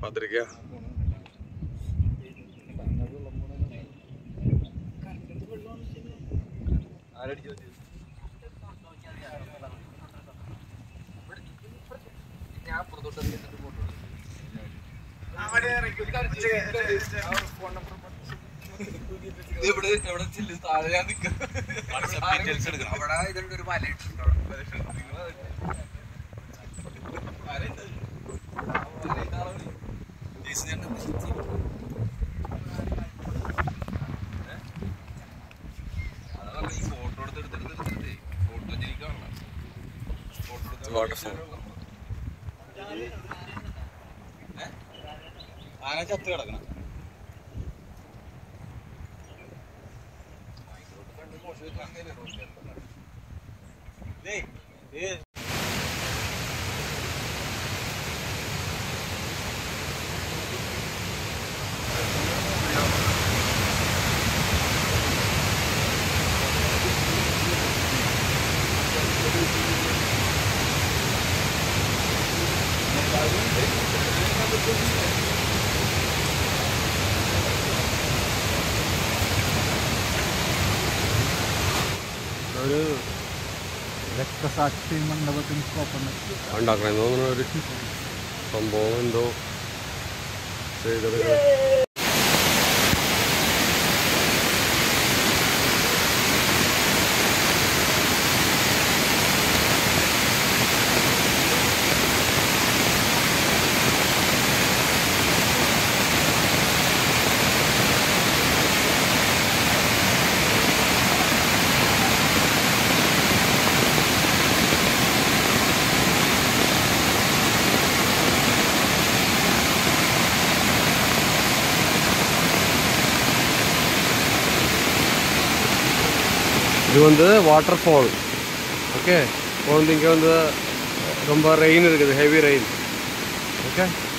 பார்த்துருக்கியா? Waterfall അങ്ങനെ ചത്ത് കിടക്കണം. ഒരു രക്തസാക്ഷി മണ്ഡപത്തിന് ഉണ്ടാക്കണമെന്ന് തോന്നുന്ന ഒരു സംഭവം എന്തോ ചെയ്തത്. இது வந்து வாட்டர் ஃபால். ஓகே, இப்போ வந்து இங்கே வந்து ரொம்ப ரெயின் இருக்குது, ஹெவி ரெயின். ஓகே.